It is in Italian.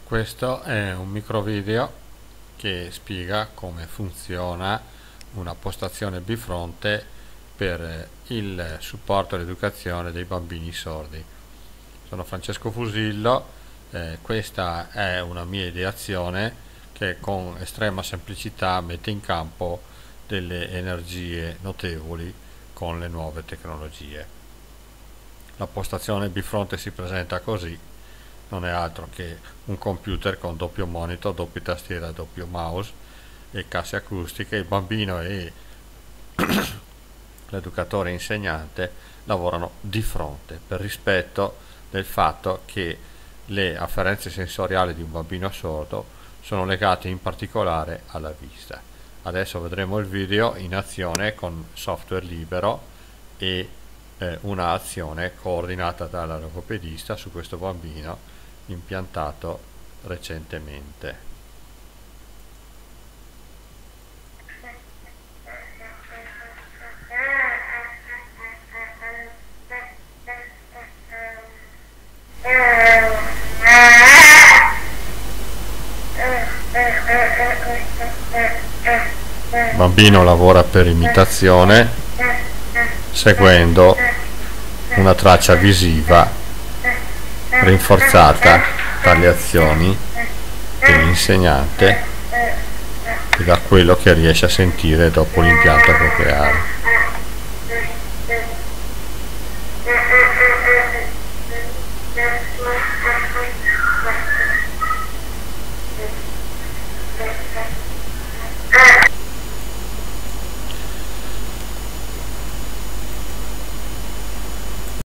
Questo è un micro video che spiega come funziona una postazione bifronte per il supporto all'educazione dei bambini sordi. Sono Francesco Fusillo, questa è una mia ideazione che con estrema semplicità mette in campo delle energie notevoli con le nuove tecnologie. La postazione bifronte si presenta così. Non è altro che un computer con doppio monitor, doppia tastiera, doppio mouse e casse acustiche. Il bambino e l'educatore insegnante lavorano di fronte per rispetto del fatto che le afferenze sensoriali di un bambino sordo sono legate in particolare alla vista. Adesso vedremo il video in azione con software libero e una azione coordinata dalla logopedista su questo bambino impiantato recentemente. Il bambino lavora per imitazione seguendo una traccia visiva rinforzata dalle azioni dell'insegnante e da quello che riesce a sentire dopo l'impianto cocleare.